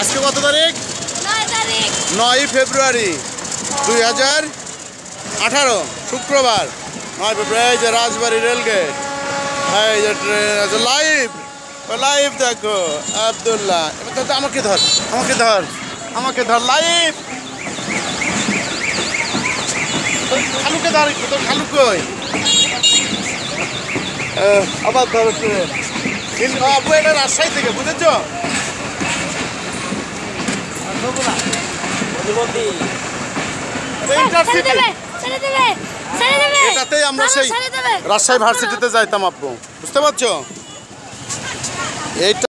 আজকে কত তারিখ? 9 ফেব্রুয়ারি 2018 শুক্রবার। 9 ফেব্রুয়ারি। এই যে রাজবাড়ী রেলগেট, এই যে ট্রেন আছে লাইভ লাইভ দেখো আব্দুল্লাহ। এবার তো আমাকে ধর আমাকে ধর আমাকে ধর লাইভ। খালুকে ধর, তোর খালু কই? আবার ধর ট্রেন। আপু এটা রাজশাহী থেকে, বুঝেছ? এটাতেই আমরা সেই রাজশাহী ভার্সিটিতে যাইতাম আপু, বুঝতে পারছো? এইটা